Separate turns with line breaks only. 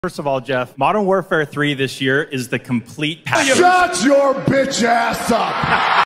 First of all, Jeff, Modern Warfare 3 this year is the complete package.
Shut your bitch ass up!